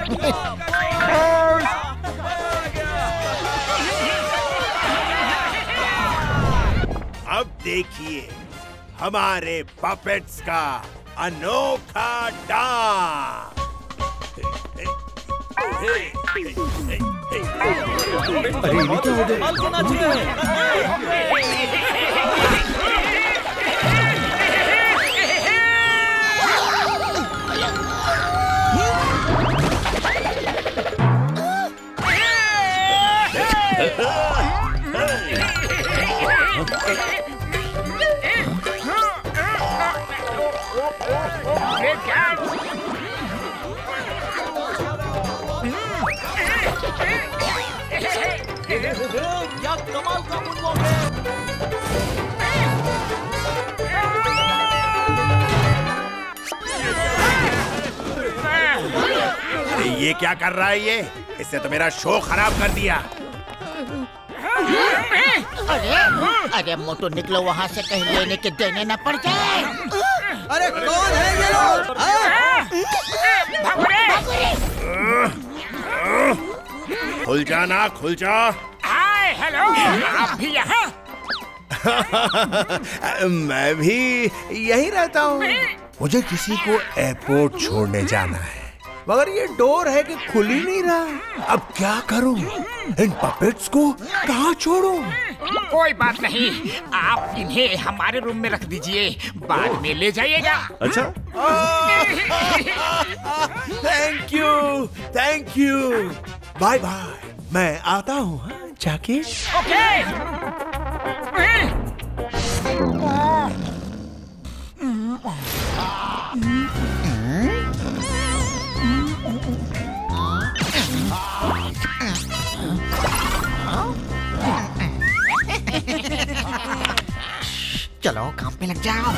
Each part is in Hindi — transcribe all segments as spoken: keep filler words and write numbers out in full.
अब देखिए हमारे पपेट्स का अनोखा डांस। अरे ये क्या हो क्या कमाल का मूनवॉक है। अरे ये क्या कर रहा है ये? इससे तो मेरा शो खराब कर दिया। अरे अरे मोटू निकलो वहाँ से, कहीं लेने के देने न पड़ जाए। अरे कौन है ये लोग? खुल जा ना, खुल जा। हाय हेलो, आप भी यहाँ? मैं भी यहीं रहता हूँ। मुझे किसी को एयरपोर्ट छोड़ने जाना है, मगर ये डोर है कि खुल ही नहीं रहा। अब क्या करूँ? इन पपेट्स को कहाँ छोड़ूं? कोई बात नहीं, आप इन्हें हमारे रूम में रख दीजिए, बाद में ले जाइएगा। अच्छा। Thank you, thank you. Bye bye, मैं आता हूँ। हाँ, जाके। ओके। चलो काम पे लग जाओ।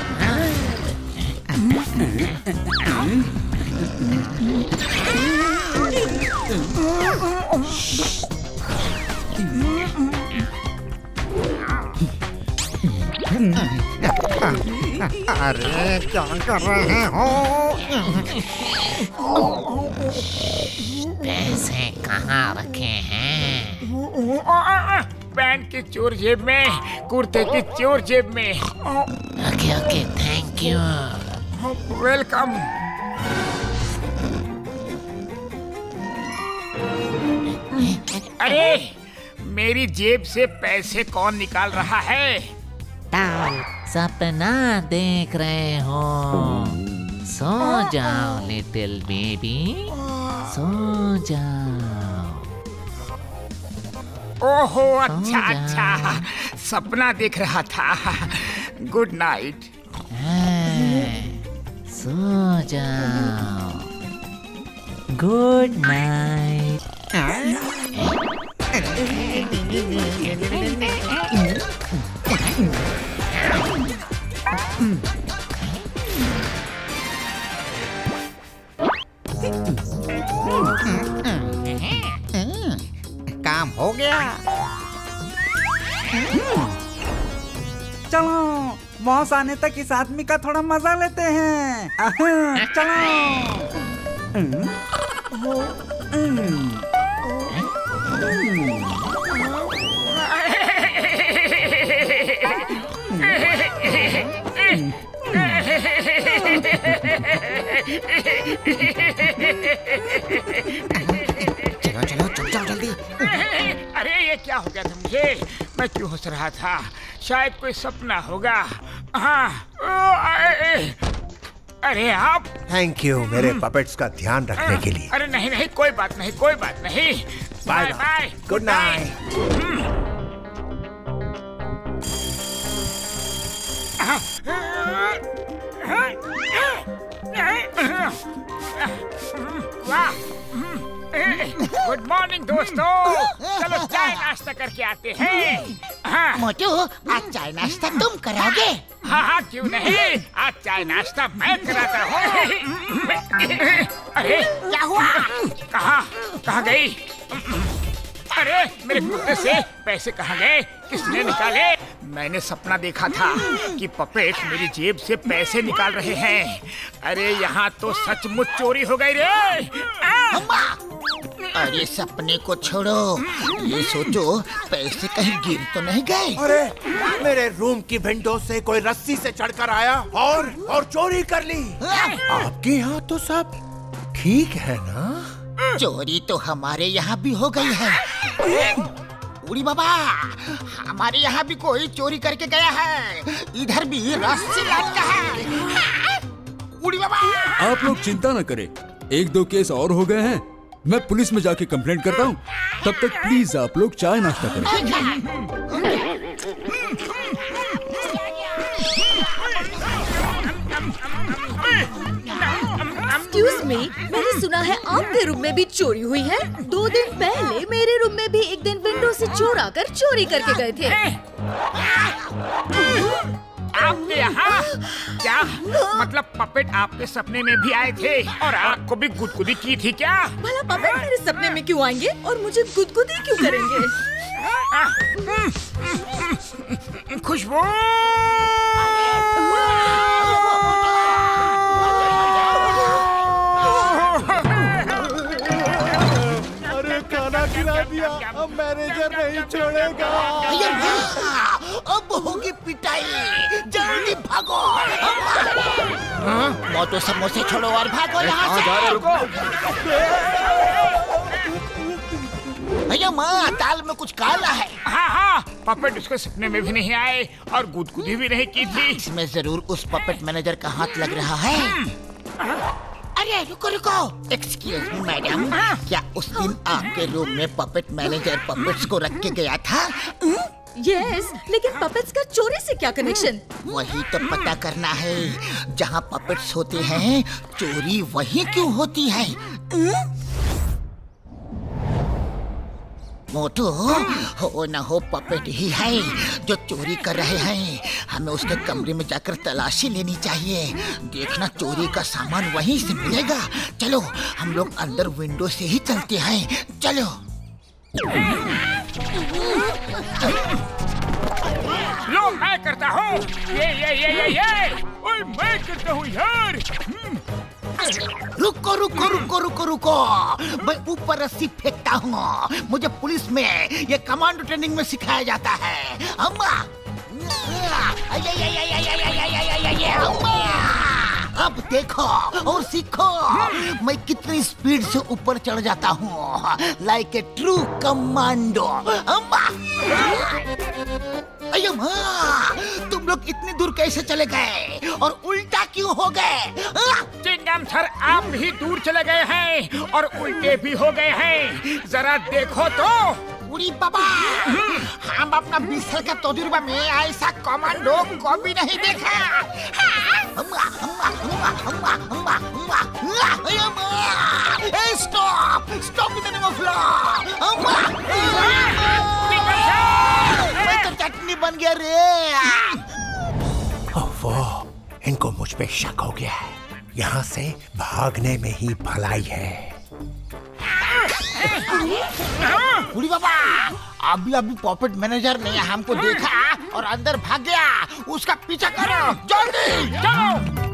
अरे क्या कर रहे हो? पैसे कहाँ रखे हैं? पैंट की चोर जेब में, कुर्ते की चोर जेब में। Okay okay, thank you. Welcome. अरे मेरी जेब से पैसे कौन निकाल रहा है? सपना देख रहे हो? सो जाओ लिटिल बेबी, सो जाओ। ओहो अच्छा अच्छा, सपना देख रहा था। Good night. सो जाओ। Good night. काम हो गया। चलो बॉस आने तक इस आदमी का थोड़ा मजा लेते हैं। चलो। चलो चलो चुप जाओ जल्दी। अरे ये क्या हो गया था मुझे? मैं क्यों हंस रहा था? शायद कोई सपना होगा। हाँ। अरे आप। थैंक यू मेरे पपेट्स का ध्यान रखने के लिए। अरे नहीं नहीं, कोई बात नहीं, कोई बात नहीं। Bye bye, good night. वाह, गुड मॉर्निंग दोस्तों। चलो चाय नाश्ता करके आते हैं। हाँ। मोटू, आज चाय नाश्ता तुम कराओगे? हाँ हाँ क्यों नहीं, आज चाय नाश्ता मैं कराता हूँ। अरे क्या हुआ? कहाँ कहाँ गई? अरे मेरे कुत्ते से पैसे कहाँ गए? किसने निकाले? मैंने सपना देखा था कि पपेट मेरी जेब से पैसे निकाल रहे हैं। अरे यहाँ तो सचमुच चोरी हो गई रे। अरे सपने को छोड़ो, ये सोचो पैसे कहीं गिर तो नहीं गए? अरे मेरे रूम की विंडो से कोई रस्सी से चढ़कर आया और और चोरी कर ली। आपके यहाँ तो सब ठीक है ना? चोरी तो हमारे यहाँ भी हो गई है। उड़ी बाबा, हमारे यहाँ भी कोई चोरी करके गया है। इधर भी रस्सी लटका है। उड़ी बाबा, आप लोग चिंता न करें, एक दो केस और हो गए हैं। मैं पुलिस में जाके कंप्लेंट करता हूँ। तब तक प्लीज आप लोग चाय नाश्ता करें। एक्सक्यूज मी, मैंने सुना है आपके रूम में भी चोरी हुई है। दो दिन पहले मेरे रूम में भी एक दिन विंडो से चोर आकर चोरी करके गए थे। आपके यहाँ क्या मतलब पपेट आपके सपने में भी आए थे और आपको भी गुदगुदी की थी क्या? भला पपेट मेरे सपने में क्यों आएंगे और मुझे गुदगुदी क्यों करेंगे? खुशबू, अरे खाना खिला दिया, अब मैनेजर नहीं छोड़ेगा। अब होगी पिटाई, जल्दी भागो। मोटो समोसे छोड़ो और भागो यहाँ से। भैया माँ, दाल में कुछ काला है। हाँ हाँ, पपेट उसके सपने में भी नहीं आए और गुदगुदी भी नहीं की थी। इसमें जरूर उस पपेट मैनेजर का हाथ लग रहा है। अरे रुको रुको, एक्सक्यूज मी मैडम, क्या उस दिन आपके रूम में पपेट मैनेजर पपेट्स को रख के गया था? यस, लेकिन पपेट्स का चोरी से क्या कनेक्शन? वही तो पता करना है। जहाँ पपेट्स होते हैं, चोरी वहीं क्यों होती है? मोटू, हो न हो पपेट ही है जो चोरी कर रहे हैं। हमें उसके कमरे में जाकर तलाशी लेनी चाहिए। देखना चोरी का सामान वहीं से मिलेगा। चलो, हम लोग अंदर विंडो से ही चलते हैं। चलो। लो, मैं करता हूँ। ये ये ये ये ये ओए, मैं करता हूँ यार। रुको रुको रुको रुको रुको, मैं ऊपर रस्सी फेंकता हूँ। मुझे पुलिस में ये कमांडो ट्रेनिंग में सिखाया जाता है। अम्मा, अब देखो और सीखो मैं कितनी स्पीड से ऊपर चढ़ जाता हूँ, लाइक ए ट्रू कमांडो। अम्मा, अयो माँ, तुम लोग इतनी दूर कैसे चले गए और उल्टा क्यों हो गए? चिंगम सर, आप भी दूर चले गए हैं और उल्टे भी हो गए हैं। जरा देखो तो। उड़ी बाबा, हम अपना बीस साल का तजुर्बा में ऐसा कमांडो को भी नहीं देखा। अम्मा, अम्मा, अम्मा, अम्मा, अम्मा, अम्मा, अम्मा, stop, stop in the name of law. अम्मा, मैं तो चटनी बन गया रे। वो, इनको मुझ पे शक हो गया है। यहाँ से भागने में ही भलाई है। उड़ी बाबा, अभी अभी पॉपेट मैनेजर ने हमको देखा और अंदर भाग गया। उसका पीछा करो, जल्दी चलो।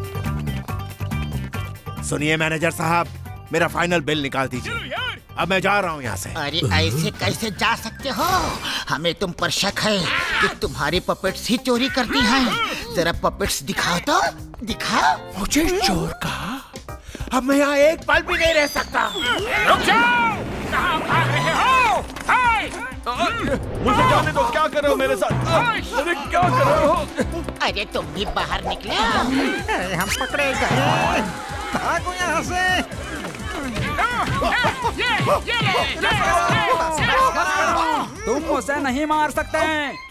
सुनिए मैनेजर साहब, मेरा फाइनल बिल निकाल दीजिए। अब मैं जा रहा हूँ यहाँ से। अरे ऐसे कैसे जा सकते हो? हमें तुम पर शक है कि तुम्हारी पपेट्स ही चोरी करती हैं। जरा पपेट्स दिखाओ तो, दिखाओ। मुझे चोर कहा? अब मैं यहाँ एक पल भी नहीं रह सकता। रुक जाओ, कहाँ भाग रहे हो? हाय! मुझे जाने दो, क्या कर रहे हो मेरे साथ? अरे क्या कर रहे हो? अरे तुम भी बाहर निकले। अरे हम पकड़े गए। भागो यहाँ से। ये, ये, ये, तुम उसे नहीं मार सकते।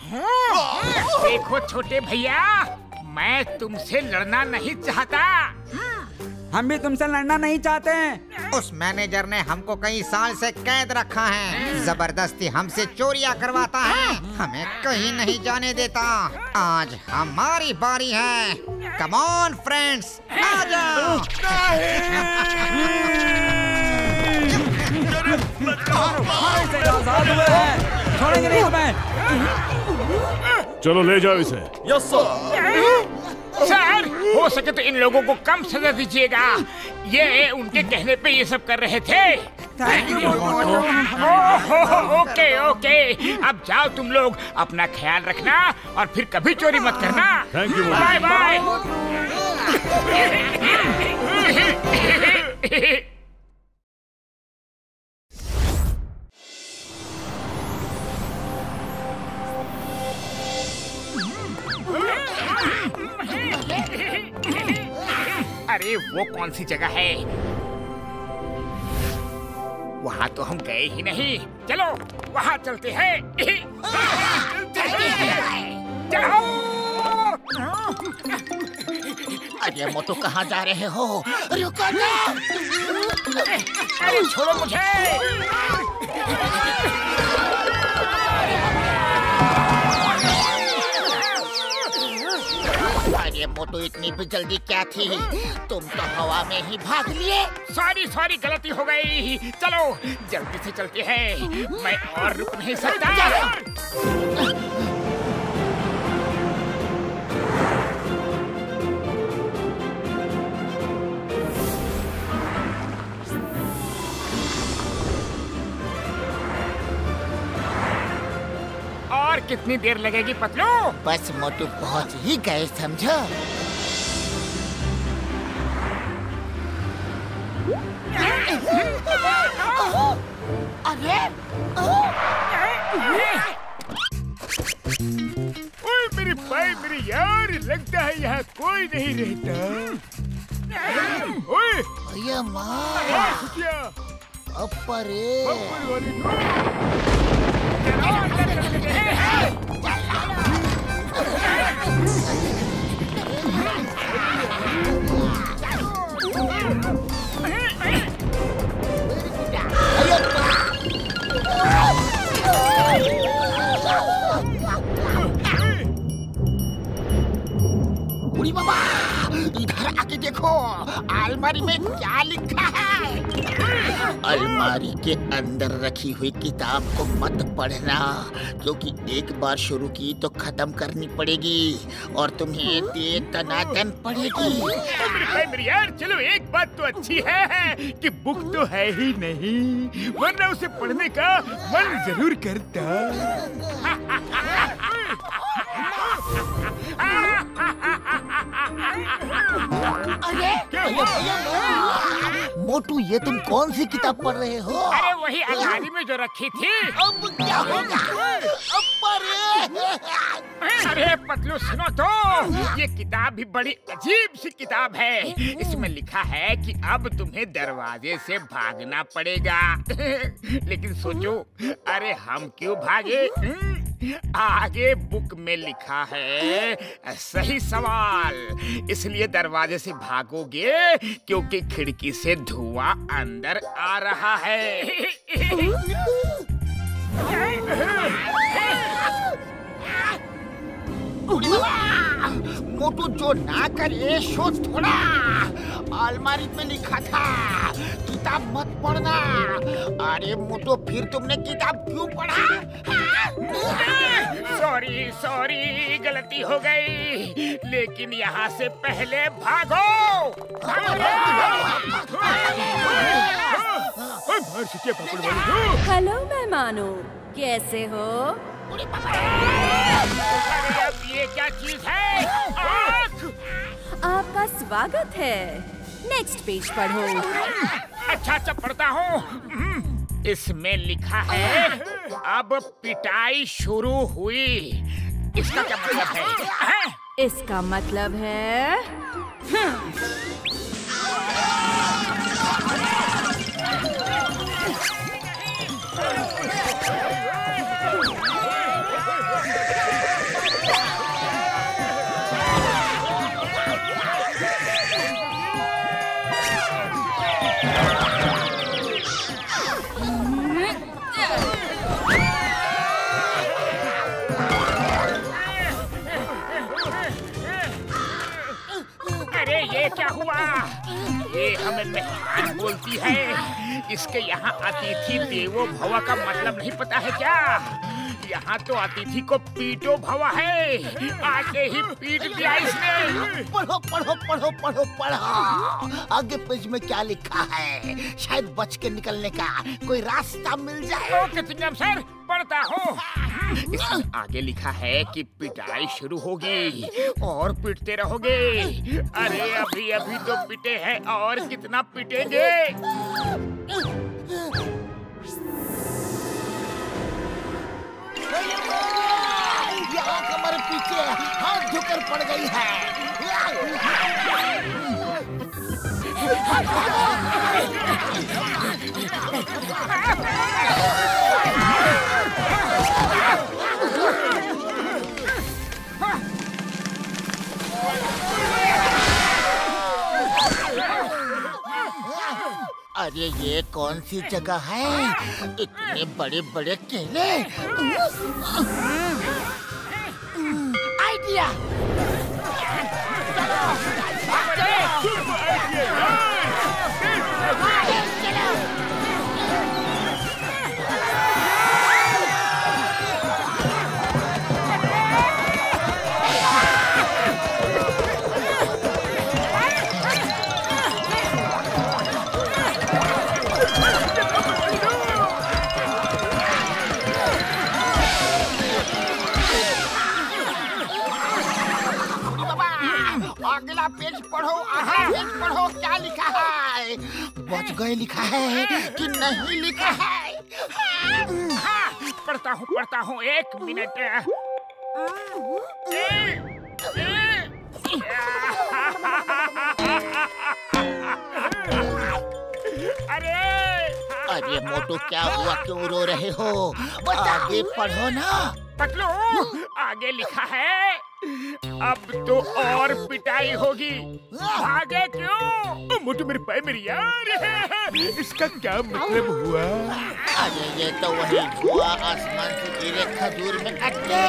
देखो छोटे भैया, मैं तुमसे लड़ना नहीं चाहता। हम भी तुमसे लड़ना नहीं चाहते। उस मैनेजर ने हमको कई साल से कैद रखा है, जबरदस्ती हमसे चोरियां करवाता है, हमें कहीं नहीं जाने देता। आज हमारी बारी है। कम ऑन फ्रेंड्स, आ जाओ। आजाद हुए हैं, छोड़ेंगे नहीं तुम्हें। चलो ले जाओ इसे। Yes sir. सर, हो सके तो इन लोगों को कम सजा दीजिएगा। ये उनके कहने पे ये सब कर रहे थे। Thank you. ओके ओके, अब जाओ तुम लोग, अपना ख्याल रखना और फिर कभी चोरी मत करना। Thank you. Bye bye. अरे वो कौन सी जगह है? वहाँ तो हम गए ही नहीं। चलो वहाँ चलते हैं। चलो। अरे मोटू कहाँ जा रहे हो? रुको ना। अरे छोड़ो मुझे। अरे मोटू इतनी भी जल्दी क्या थी? तुम तो हवा में ही भाग लिए। सॉरी सॉरी, गलती हो गई। चलो जल्दी से चलते हैं, मैं और रुक नहीं सकता। और कितनी देर लगेगी पतलू? बस मोटू पहुंच ही गए समझो। अरे ओए मेरे भाई मेरे यार, लगता है यहाँ कोई नहीं रहता। ओए भैया माँ, क्या? अपरे बुढ़ी बाबा, इधर आके देखो, अलमारी में क्या लिखा है। अलमारी के अंदर रखी हुई किताब को मत पढ़ना, क्योंकि एक बार शुरू की तो खत्म करनी पड़ेगी और तुम्हें दे तनातन पड़ेगी। मेरे भाई मेरे यार, चलो एक बात तो अच्छी है कि बुक तो है ही नहीं, वरना उसे पढ़ने का मन जरूर करता। अरे मोटू, ये तुम कौन सी किताब पढ़ रहे हो? अरे वही अलमारी में जो रखी थी। अब क्या होगा? अरे पतलू सुनो तो, ये किताब भी बड़ी अजीब सी किताब है। इसमें लिखा है कि अब तुम्हें दरवाजे से भागना पड़ेगा। लेकिन सोचो, अरे हम क्यों भागे? आगे बुक में लिखा है सही सवाल, इसलिए दरवाजे से भागोगे क्योंकि खिड़की से धुआं अंदर आ रहा है। मोटू जो ना करे सो थोड़ा। अलमारी पे लिखा था किताब मत पढ़ना। अरे मोटू, फिर तुमने किताब क्यों पढ़ा? सॉरी सॉरी, गलती हो गई, लेकिन यहाँ से पहले भागो। हेलो मेहमानों, कैसे हो? अरे अब ये क्या चीज है? आपका स्वागत है। नेक्स्ट पेज पढ़ो। अच्छा अच्छा पढ़ता हूँ। इसमें लिखा है अब पिटाई शुरू हुई। इसका क्या मतलब है? इसका मतलब है ये क्या हुआ? ये हमें मेहमान बोलती है। इसके यहाँ अतिथि देवो भव का मतलब नहीं पता है क्या? यहाँ तो अतिथि को पीटो भवा है। आके ही पीट दिया इसने। पढ़ो पढ़ो पढ़ो पढ़ो पढ़ो। आगे पेज में क्या लिखा है? शायद बच के निकलने का कोई रास्ता मिल जाए। ओके चिंगम सर, पढ़ता हूँ। इसमें आगे लिखा है कि पिटाई शुरू होगी और पिटते रहोगे। अरे अभी अभी तो पिटे हैं और कितना पिटेंगे? यहाँ कमर पीछे हाथ झुकर पड़ गई है। अरे ये कौन सी जगह है? इतने बड़े बड़े केले। आइडिया। अगला पेज पढ़ो, आहा पेज पढ़ो, क्या लिखा है? बच गए लिखा है कि नहीं लिखा है? हाँ, पढ़ता हूँ पढ़ता हूँ, एक मिनट। अरे अरे मोटू, क्या हुआ? क्यों रो रहे हो? आगे पढ़ो ना। पतलू, आगे लिखा है अब तो और पिटाई होगी। आगे क्यों? मोटू मेरे पैर मेरी यार, इसका क्या मतलब हुआ? अरे ये तो वही हुआ, आसमान से गिरे खजूर में अटके।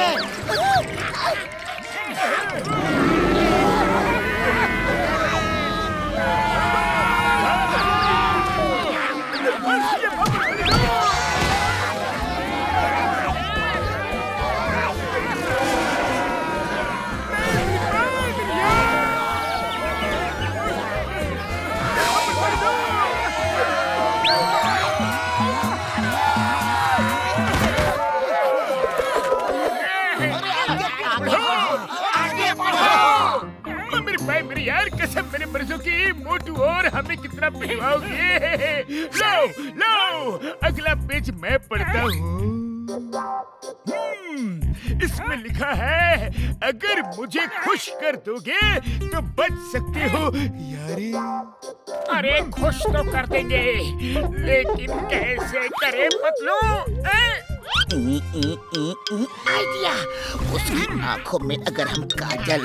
मेरी यार कसम, मेरे मर्जों की मोटू, और हमें कितना पिटवाओगे? लो लो, अगला पेज मैं पढ़ता हूँ। इसमें लिखा है अगर मुझे खुश कर दोगे तो बच सकते हो यारी। अरे खुश तो कर देंगे, लेकिन कैसे करें पतलू? आइडिया। उसकी आंखों में अगर हम काजल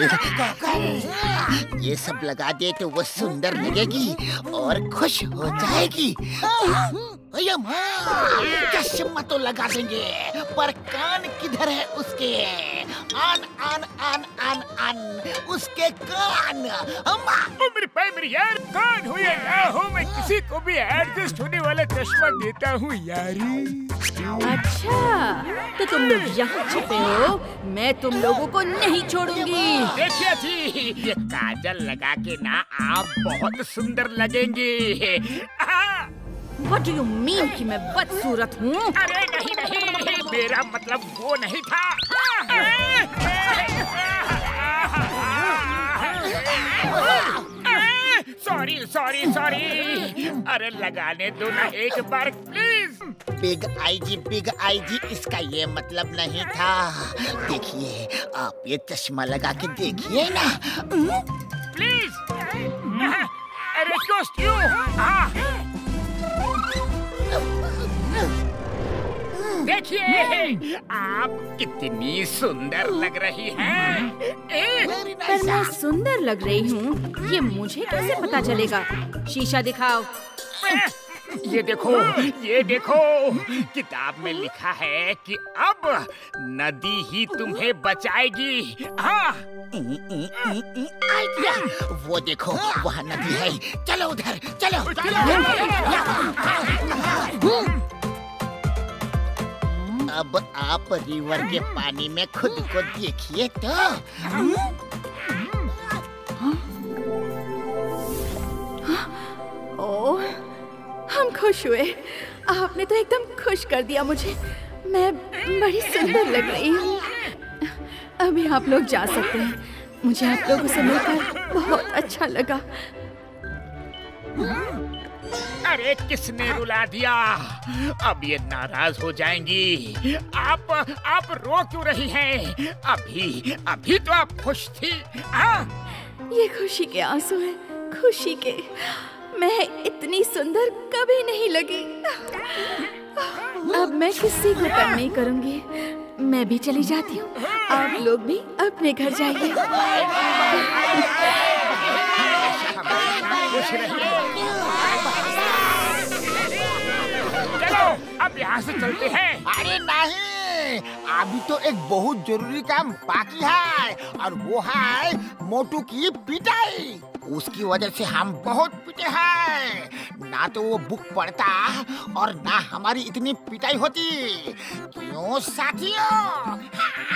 ये सब लगा दे तो वो सुंदर लगेगी और खुश हो जाएगी। चश्मा तो लगा देंगे, पर कान किधर है उसके? आन आन आन आन आन उसके कान। अम्मा ओ मेरे पैर मेरी यार, कान हो या ना हो, मैं किसी को भी एडजस्ट होने वाला चश्मा देता हूँ यारी। अच्छा, तो तुम लोग यहाँ छुपे हो, मैं तुम लोगों को नहीं छोड़ूंगी। देखिए जी, ये काजल लगा के ना आप बहुत सुंदर लगेंगे। What do you mean कि मैं बदसूरत हूँ? अरे नहीं नहीं, मेरा मतलब वो नहीं था। सॉरी सॉरी सॉरी, अरे लगाने दो ना एक बार please. Big I G, big I G, इसका ये मतलब नहीं था। देखिए, आप ये चश्मा लगा के देखिए ना प्लीज। अरे क्यों? देखिए आप कितनी सुंदर लग रही हैं। पर मैं सुंदर लग रही हूँ, ये मुझे कैसे पता चलेगा? शीशा दिखाओ। ये देखो, ये देखो, किताब में लिखा है कि अब नदी ही तुम्हें बचाएगी। हाँ, आइडिया। वो देखो, वहाँ नदी है। चलो उधर, चलो, चलो। अब आप रिवर के पानी में खुद को देखिए तो। ओह, हम खुश हुए। आपने तो एकदम खुश कर दिया मुझे। मैं बड़ी सुंदर लग रही हूँ। अभी आप लोग जा सकते हैं। मुझे आप लोगों से मिलकर बहुत अच्छा लगा। अरे किसने रुला दिया? अब ये नाराज हो जाएंगी। आप आप रो क्यों रही हैं? अभी अभी तो आप खुश थी। हाँ? ये खुशी के आंसू हैं, खुशी के। मैं इतनी सुंदर कभी नहीं लगी। अब मैं किसी को कम नहीं करूंगी। मैं भी चली जाती हूँ। आप लोग भी अपने घर जाइए। चलो अब यहाँ से चलते हैं। अरे नहीं, अभी तो एक बहुत जरूरी काम बाकी है, और वो है मोटू की पिटाई। उसकी वजह से हम बहुत पिटे हैं। ना तो वो बुक पढ़ता और ना हमारी इतनी पिटाई होती। क्यों साथियों?